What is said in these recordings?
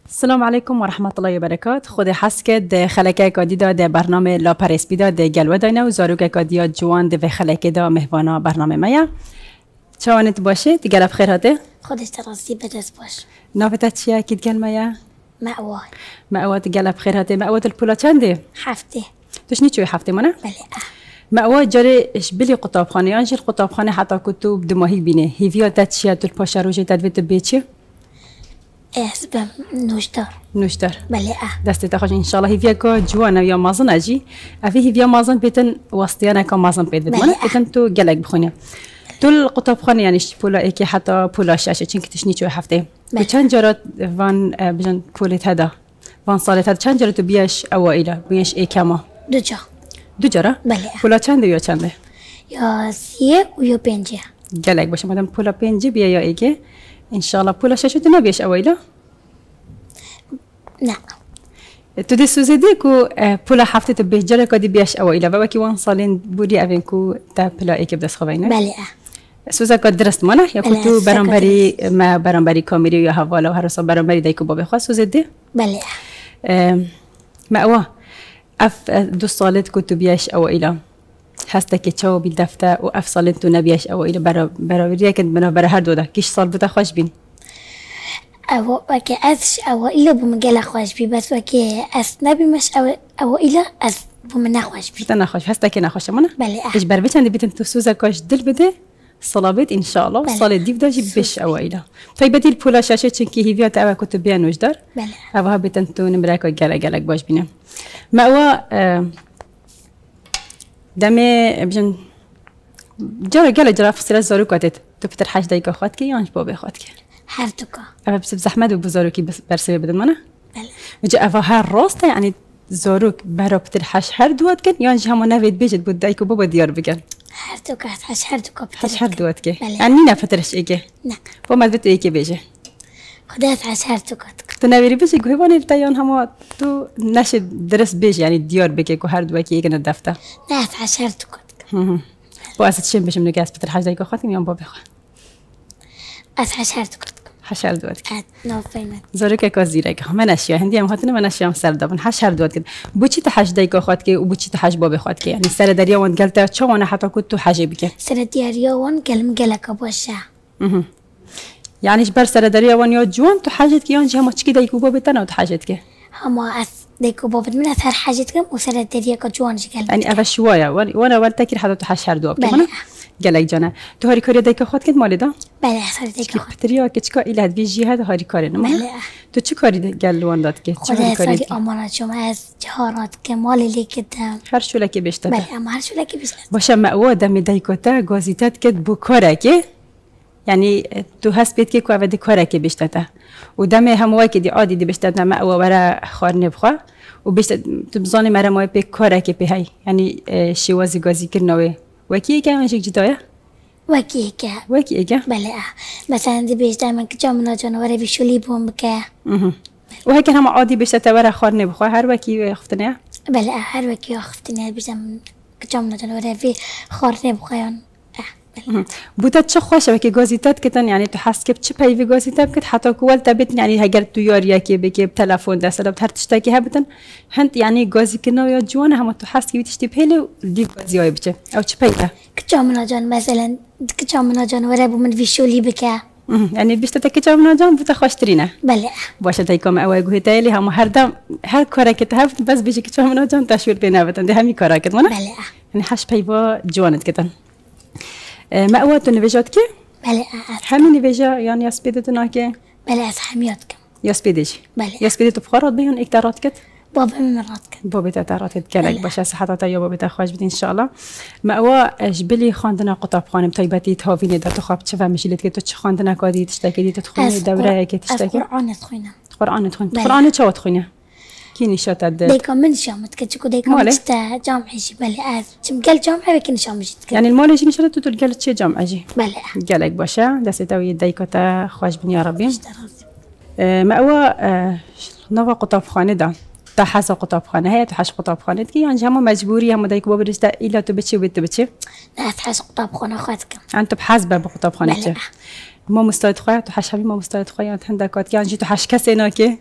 السلام عليكم ورحمة الله وبركاته. خود حس کد خلکه کادیدا ده برنامه لا پرس بیدا ده گلو داینا و زاروک کادیا جوان ده خلکه دا مهوانا برنامه مایا. چوانت باشه دیگر بخیر هاته؟ خودش تراسی بدست باش. نافتا چیه کید گل مایا؟ مأوای. مأوات گل بخیر هاته. مأوات الپولا چنده؟ هفته. توش نیچوی هفته منه؟ بله. مأوات جاری اش بلی قطابخانه آنجر قطابخانه حتی کتب دماهی بینه. هیویا تا چیه تو الپاش روزی تدویت بیچی؟ اسبم نوشتار. نوشتار. بله. دست تخش إن شاء الله هي فيها جوانا ويا مازن أجي أفي هي فيها مازن بيتن وسطيانا كم مازن بيت بتمنى بيتن تو جلك بخوني طول قطب خاني يعني بولا إيكي حتى بولا شاشة چنك تشني شو هفته وكان جرات فان بجن بولت هذا فان صالت هذا كان جرات بيش أوائله بيش إيه كما دو جرا بله بولا چنده يا چنده يا سيه ويا بنجي جلك باشه مادام بولا بنجي بيا يا إيكي إن شاء الله بولا شاشة تنبيش أوائله نعم تودي سوزيدي كو بولا حفتة تبهجرة كادي بيش أو إلى بابا وان صالين بودي أبين كو تا بلا إيكي بدس خبينه بله سوزا كاد درست مانا يا كنتو برامبري ما برامبري كاميري يا هوالا وهرسا برامبري دايكو بابا خاص سوزيدي بله ما أوا أف دو صالت كنتو بيش أو إلى هستك تشاو بالدفتة وأف صالت تو نبيش أو إلى برامبري كنت بنا برا هر دودا كيش صال بتا خوش بين أو وكي أسش أو إلا بمجال خوش بي بس وكي أس نبي مش أو إلا أس بمنا خوش بي تنا خوش هستك أنا خوش منا بله إيش بربيت عندي بيتن تسوزا كاش دل بده صلابت إن شاء الله صلاة ديف داجي بش أوائله طيب بدي البولا شاشة شنكي هي فيها تأوى كتب بيان وجدار بله أوها بيتن تو نمرك وجالك باش بينا ما هو دمي بجن جرى في سلاس زارو كاتت تفتر حاج دايك أخواتك يانش بابي أخواتك حرتك أبى بس زحمة وبزاروكي بس برسبي بدل منا بله وجا أفا هالراسته يعني زاروك برا بترحش هر دوات كن يانش هم نفيد بيجت بدايك وبابا ديار بكن حرتك حرتك حش هر دوات كي بله. يعني نفترش إيكي نعم وما دبت إيكي بيجي خدات حرتك تناويري بس يقول هون التيان هم تو نشد درس بيجي يعني ديار بكي كو هر دوات كي كنا دفته نعت حرتك وأسد شيء بيش من جاس بترحش دايك أخواتي يوم بابا حرتك حشر دوات نافينا زاروك كوزيرك ما نشيا هندي هم هاتنا ما نشيا مسردبن حشر دوات كده بوچي تحش دايك أخواتك وبوچي تحش بابا أخواتك يعني سر دريا وان قلت شو أنا حتى كنت حاجة بك سر دياريا وان كلم جلك بوشة يعني إيش بر سر دريا وان يا جوان تو حاجتك يان جهم تشكي دايك بابا تنا وتحاجتك هما أس ديكو بابا من أثر حاجتكم وسر دياريا كجوان جل يعني أبى شوية وانا ولتكر حتى تحشر دوات بله. كمان قالك جانا تو هاري كوري دايك أخواتك مالي ده بله سر ديكو بتريا كتشكا إلى هاد بيجي هذا هاري كوري نما بله تو چه کاری قال وان داد که چه خدا کاری سالی امانت شما از جهارات کمال لیکتم هر شو لکی بیشتر بله اما هر شو لکی بیشتر باشه معوا دم دایکوتا گازیتات کد بو کاره که يعني تو هست بيت كي كوا بدي كورا كي بيشتتا ودم هم واكي دي عادي دي بيشتتا معوا ورا خارن بخوا وبيشت تبزاني مرا ما بي كورا كي بهاي يعني شوازي غازي كرناوي وكي كمان شيء جدايا وکی که وكي اجا بله مثلا دی بیشتر من که جامنا جانوره بیشولی بوم بکه وهيك هم عادي بيشتتا ورا خارن بخوا هر وكي خفتنا بله هر وکی آخفتنی بیشتر من که جامنا جانوره بی خارنه بخوایان بوتا چه خوشه وكي غازيتات كتن يعني تحس كيف تشي باي في غازيتات كت حتى كوال تبت يعني هاجر تيار ياكي بكي بتلفون ده سلام هر تشتكي هبتن هنت يعني غازي كنا يا جوانا هم تحس كيف تشتي بهله دي غازي هاي بتشي او تشي باي که جامنا جان مثلا که جامنا جانوره بومن بیشولی بکه يعني بيشتتك جامنا جام بوتا خوشترينا بله باشه تايكم اوي غوتايلي هم هر دم هر كورا كتهف بس بيجي جامنا جام تشوير بينا بتن ده همي كورا كتمنا بله يعني حش باي با جوانت كتن ما اوت نفيجات كي بله همي نفيجا يعني يسبيدتنا كي بله از حمیات کم يسبيدش بله يسبيدت بخارات بيون اكتارات كت بابا من مرات کم بابي تاتارات كلك بله. باشه صحتها يا بابي تخواش بدي ان شاء الله ما هو جبلي خاندنا قطاب خانم طيبتي تهاوين ده تخاب تشوف مشيلت كي تش خاندنا كادي تشتكي دي تدخلي دوره كي از تشتكي قرآن تخوینم قرآن تخون بله. قرآن شو تخوني كي نشاط الد ديكا من شامت كتشكو ديكا ماله؟ مجتا جامعي شي بله از چم قال جامعي وكن شامجت كده يعني المال يجي نشاط تقول قالت شي جامعه جي بله قالك باشه دست توي دايكوتا خواش بن يا ربي اشترازي ما هو نوا قطاب خانه ده تحس قطاب خانه هي تحش قطاب خانه كي يعني هم مجبوري هم دايك بابا رستا إلا تبتشي وبتبتشي لا تحس قطاب خونا خواتكم أنت بحسبة بقطاب خانه بله ما مستعد خويا تحش حبي ما مستعد خويا عندك كات يعني جيتو حش كسينا كي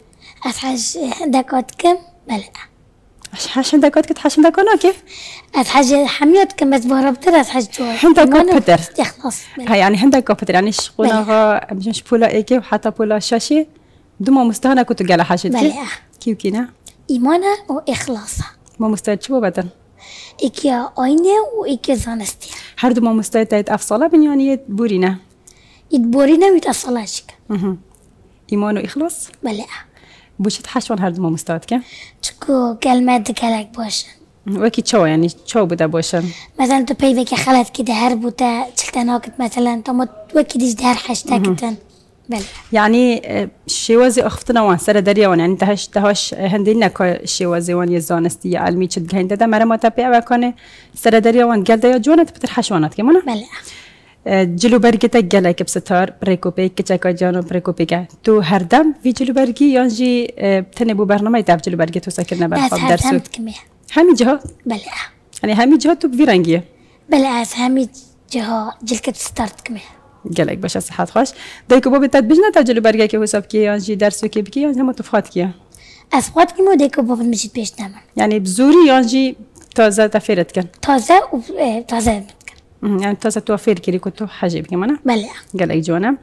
از حاج دکات کم بله حشن دکات کت حشن دکانا كيف؟ از حاج حمیات کم بس بهربتر از حاج جوار هندك كوبتر اخلاص هاي يعني هندك كوبتر يعني شقوناها مش بولا ايكي وحتى بولا شاشي دوما مستهنا كنت قال حاجتي بله كيف كينا ایمانه و اخلاصه ما مستعد شو بدن ایکی آینه و ایکی زانستی هر دو ما مستعد تايت افصاله بنيانية بورينا يتبورينا ويتأصلاشك ايمان واخلاص بله بوشت حشوان هر دو ما مستعد كم چکو کلمات دکلک باشن وكي تشو يعني تشو بدا بوشن مثلا تو بيفك خلت كده هربوتا تلتناكت مثلا تو ما توكي ديش دهر حشتاكتن بله يعني شيوازي اختنا وان سر دريا وان يعني تهش هندينا كو شيوازي وان يزانستي علمي تشد هند ده مره متابع وكان سر دريا وان قال ده جونت بتر حشوانات كمان بله جلو برگتا گله که بستار پریکوپی کچکا جانو پریکوپی که تو هر دم وی جلو برگی یانجی تنه بو برنامه تاب جلو برگی تو ساکن نبر خواب درسو همین جها بله يعني همین جها تو بفيرانجيه بله از همین جها جلکت ستارت کمه گلک باشه صحت خوش دایکو بابی تاد بجنا تا جلو برگی که حساب کی یانجی درسو کی بکی یانجی هم تفخات کیه از خود کی مودیکو بابی مجید پیش نمن يعني بزوري يانجي تازه تفيرت كان تازه و تازه يعني تازه توفير كيري كنتو حاجه كمان بله قال جوانا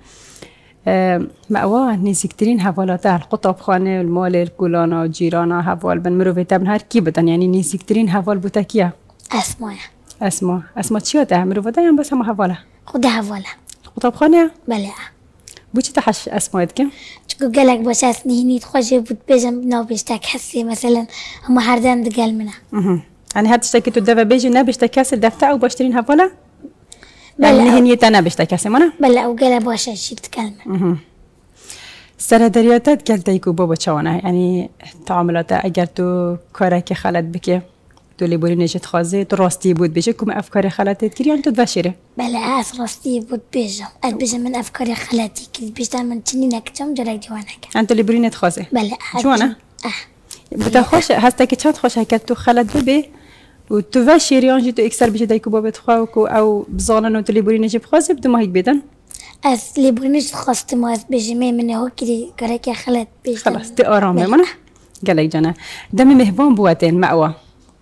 مأواه نزيكترين هفالاتها القطب خانه المال الكولانا وجيرانا هفال بن مروفيتا بن هر كي بدن يعني نزيكترين هفال بوتاكيا اسماء تشيوتا مروفيتا يعني بس هم هفاله خده هفاله قطب خانه بله بوچی تحش اسماءتك چکو گلک باشه از نهینیت خوشه بود بجم نابشتک حسی مثلا هم هر دم دقل منه يعني هاد تشتكي تدفع بيجي نبشتك كاس الدفتة أو باشترين هفولا بله يعني هنيتا نبشتك كاس مانا بله او گله باشه شيت كلمة سر درياتات قلت يكو بابا تشوانا يعني تعاملات اگر تو كارك خلط بكي تو اللي بوري نجت خازي تو راستي بود بيجي كم افكار خلطت كري يعني تو تبشره بله از راستي بود بيجم بيجم من افكار خلطي كي بيجتن من تنين اكتم جرك جوانك انت اللي بوري نت خازي بله جوانا بتخوش هستك تشات خوش هكا تو خلط ببي و تو تبشري يعني تو اكثر بيجي دايكو بابا تخاوكو او بزانن تو اللي بوري نجيب خازي بدو ما هيك بدن از اللي برنش خواست ما از بجمع من هو كده كرك خلت بيجتن خلاص تقرام منا قالك جانا دم مهبان بواتين مأوى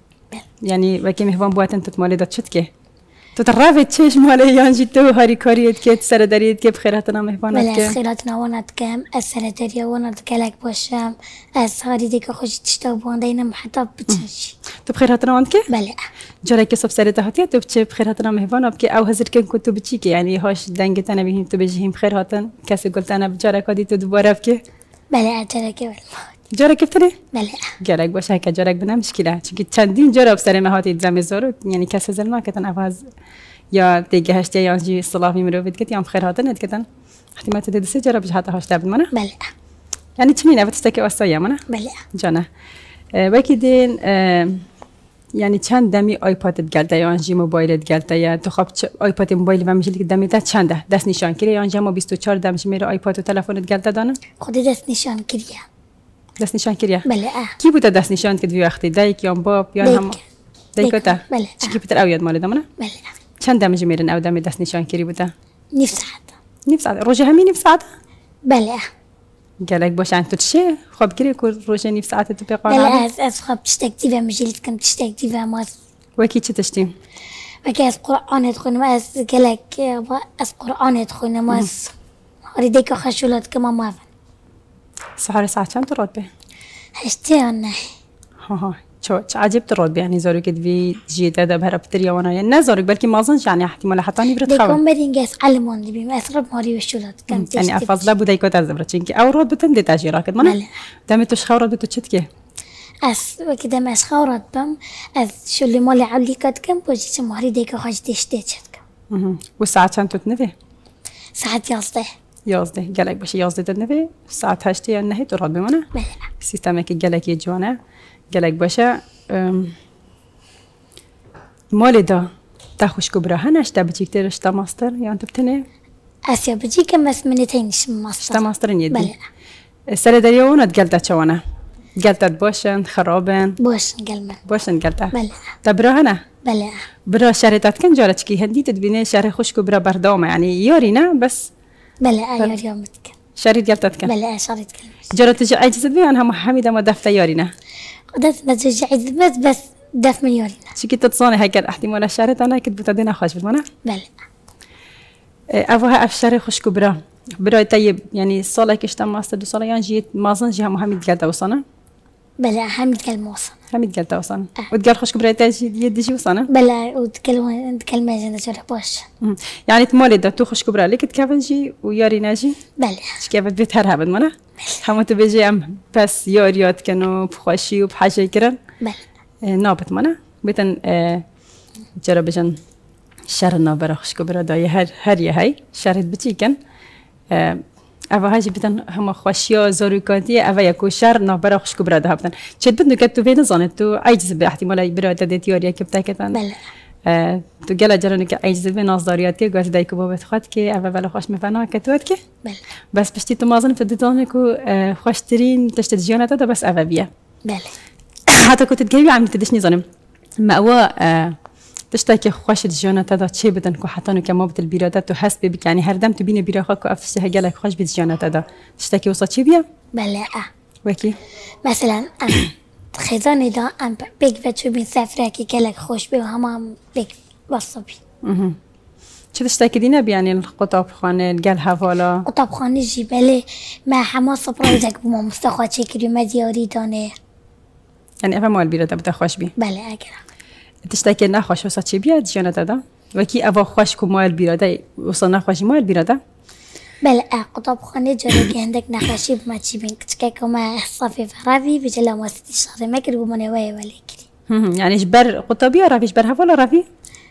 يعني وكي مهبان بواتين تتمالي دات شتكي تترافي تشيش مالي يانجي تو هاري كاريت كي تسر داريت كي بخيراتنا مهبانات كي بلا خيراتنا ونات كام السر داريا ونات كلك باشم از هاري ديك خوش تشتاو بوندينا محطة بتشنشي تو بخيراتنا وانت كي بلا جاري كي صوب سرته هاتي تو بتشي بخيراتنا مهبان ابكي او هزر كن كنتو بتشيكي يعني هاش دنگت انا بهم تو بجيهم بخير هاتن كاسي قلت انا بجارك هادي تو دوباره ابكي بلا جارك ولا جارك كيف تري بلا جارك باشه هكا جارك بنا مشكله چونكي چندين جارب سر ما هاتي زمزارو يعني كاسه زلما كتن افاز يا تيجي هشتي يانجي صلافي مروفيت كت يام خير هاتن كتن احتمال تدي سي جرب حتى هاش لابد منا بلا يعني تشمينا بتستكي وصايا منا بلا جانا وكيدين يعني چند دمی آیپادت گلته یا انجی موبایلت گلته یا تو خواب آیپاد موبایل و میشلی که دمی تا چنده دست نشان کردی یا انجی ما 24 دمش میره آیپاد و تلفنت گلته دانه خود دست نشان کردی دست نشان کردی بله کی بود دست نشان کرد وقتی دایک یا باب یا هم دایکتا بله چی بتر اویاد مال دمنه بله چند دمش میرن او دمی دست نشان کردی بوده نفس ساعت روزه همین نفس ساعت بله قالك باش انت تشي خواب كري كل روزه نفس ساعت تو بقى بله از خواب تشتكتي و مجلت كم تشتكتي و ما وكي تشتي وكي از قرآن يدخل ما از قالك از قرآن يدخل ما از أريدك خشولات كما ما فن سحر ساعة كم ترد به؟ هشتي أنا ها شو عجيب ترد به يعني زارك في جيت هذا بهربتريا وانا يعني نزارك بلكي ما أظنش يعني احتمال حتى نبرد خبر ديكم بدين جالس علمون دي بيم أسرب ماري وشولات كم تشتي يعني أفضل بدايكو تزبرت شينكي أو رد بتندي تاجيرك منا دام تشخورت بتشتكي أس وكده ما أشخورت بام أس شو اللي مالي علي كات كم بوجي ماري ديكو خش تشتي والساعة كم تتنفي؟ ساعة يازده قالك باش يازده تنفي ساعة هشتي النهي ترد بمنا بله سيستمك قالك يجوانا قالك باشا مالي دا تاخوش كبرها نشتا بتيك شتا ماستر يعني انت بتني اسيا بجي كم بس منتينش ماستر شتا ماستر يدي بله السنة دريونا تقلت شوانا قلت بوشن خرابن بوشن قلت بله تبرهنا بله برا شريطات كن جارتكي هندي تدبيني شهر خوش كبرا بردامه يعني يارينا بس بله ياري يومتك شريط قالت كان بله شريط كلمة جرى تجي عجزت بي أنا حميدة ما دفت يارينا قدرت نتجي عزبت بس دف مليوننا شو كنت تصوني هاي كان احتمال الشريط أنا كنت بتدينا خوش بالمنا بله أبوها أفشاري خوش كبرى براي طيب يعني صلاة كشتا ماستر دو صلاة جيت مازن جها محمد قالت وصنا بله حميد كلمة وصل حميد قالت وصنا وتقال خوش كبرى تاجي يدي شو وصنا بله وتكلمة جنة جرى باش يعني تمالي دا تو خوش كبرى لك تكافنجي وياري ناجي بله كيف بيت هرها بدمنا هم تبيجي أم بس ياريات كانوا بخوشي وبحاجة كرن بله نابت منا بيتن جرى بجن شهر النابرة خوش كبرى داي هر هاي شهرت بتيكن أبا هاجي بتن هم خوشيا زاروكاتي أبا يكو شهر نابرة خوش كبرى ده بتن شد بدنا كتو بين زانت تو عجز باحتمال برا تديت ياريا كبتا كتن بله تو جل جرانك عجز بين نظرياتي قاعد دايكو بابت خد كي أبا بلا خوش مفنا كتوت كي بله بس بشتي تو مازن في ديتانكو خوشترين تشتت جيانات ده بس أبا بيا بله حتى كنت تجيبي عم تدشني ظنم ما هو تشتكي خوش الجيانة تدا تشي بدن كو حتى نو كما بتل بيرادات تو حسب بك يعني هر دم تبيني بيراخا كو افسها جالك خوش بالجيانة تدا تشتكي وصل شي بيا بله وكي مثلا خزاني دا ام بيك بتشو بين سفرة كي كلك خوش بي وهما بيك وصبي شو تشتكي دينا يعني القطاب خانة الجال هفالا قطب خانه جبله ما حما صبرايزك بما مستخوات شكري ما دياري دانه يعني افا مال بيرادا بتا خوش بي بله اگر تشتكي نا خوش وصل شي بيا الجيانة تدا وكي افا خوش كو مال بيرادا وصلنا خوش مال بيرادا بله قطب خانه جرى عندك نخاشي بما تشي بين كتكاكو ما صافي فرافي بجلا ما ستي شهر ما كربو من هواي ولا كري يعني جبر قطبية رافي جبر هفالا رافي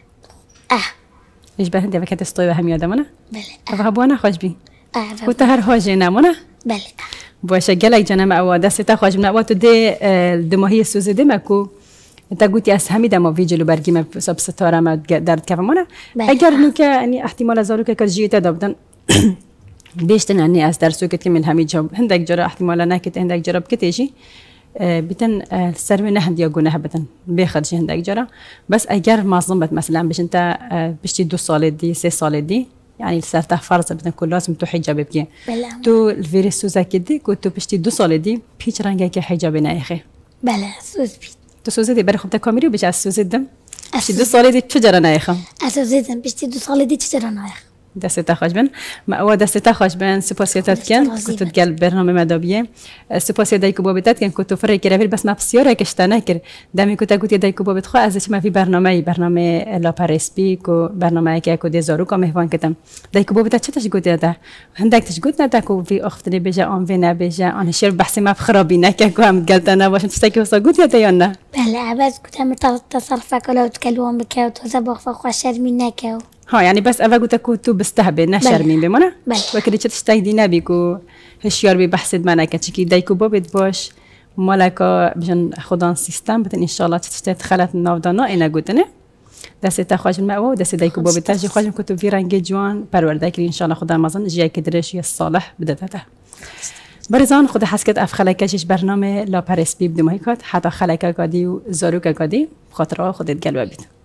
جبر هندي فكانت تستوي هم يادا منا بله افا هبوانا خوش بي بله وتهر هوجينا منا بله باشه جلك جنا ما أود دسته خواج من أود تدي دماهي السوزة دي ماكو أنت قلت يا سهمي ده ما فيجلو برجي ما سب ستارة ما دارت كيف مانا أجر نوك يعني احتمال زاروك كجيته دبدن بيشتن أني أصدر كت من همي جاب هندك جرا احتمال أنا كت هندك جرب كتيجي بتن سرمي نهد يجونه بتن بيخرج هندك جرا بس أجر ما ظنبت مثلا بش أنت بشتي 2 سال دي 3 سال دي يعني سرته فرض بدن كل لازم تو حجاب بيجي تو الفيروس سوزا كدي كنت بشتي 2 سال دي بيش رنجا كي حجاب نايخه بله سوز بي تو سوزا دي برخم تكاميري وبيش سوزا دم بشتي 2 سال دي تجرا نايخه اسوزيدن بشتي 2 سال دي تجرا نايخ دسته خوش بن ما هو دسته خوش بن سپاسیت کن كنت تقال برنامه مدابیه سپاسی دایکو بابت کن كنت فرق کردی بس ما بسیاره کشتنه کرد دمی كنت قلت دایکو بابت خو ازش ما في برنامه لا پارسپیک و برنامه که کد زارو که مهوان کردم دایکو بابت چه تش قلت ده هندك تش قلت نه کو في اختني بجا آن و نبجا آن شیر بحث ما خرابی نکه که هم قلت انا باش تشتكي وصا قلت يا تيانا بله بس كنت متصرفك لو تكلمون بك وتزبخ فخو شرمينك ها يعني بس أبغى تكون بستهبل نشر مين بمنا وكذا تستهدينا بيكو هشيار ببحث معنا كتشكي دايكو بابد باش مالكا بجن خدان سيستم بتن إن شاء الله تستهد خلت النافدانا إنا قلتنا دست تخرج المأوى ودست دايكو بابد تاجي خرج كتب في رنج جوان برور إن شاء الله خدان مازن جاي كدرش الصالح بدتها برزان خود حسكت أف خلاكش برنامه لا بارسبي بدو مايكات حتى خلاكا قادي وزاروكا قادي خاطرها خودت قلبه بيت